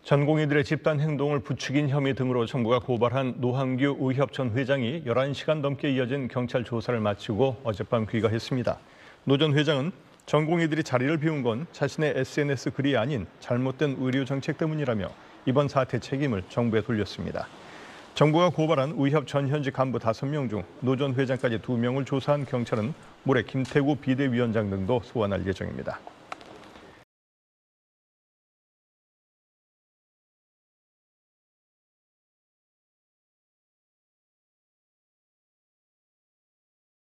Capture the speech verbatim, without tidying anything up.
전공의들의 집단 행동을 부추긴 혐의 등으로 정부가 고발한 노한규 의협 전 회장이 열한 시간 넘게 이어진 경찰 조사를 마치고 어젯밤 귀가했습니다. 노 전 회장은 전공의들이 자리를 비운 건 자신의 에스엔에스 글이 아닌 잘못된 의료 정책 때문이라며 이번 사태 책임을 정부에 돌렸습니다. 정부가 고발한 의협 전 현직 간부 다섯 명 중 노 전 회장까지 두 명을 조사한 경찰은 모레 김태구 비대위원장 등도 소환할 예정입니다.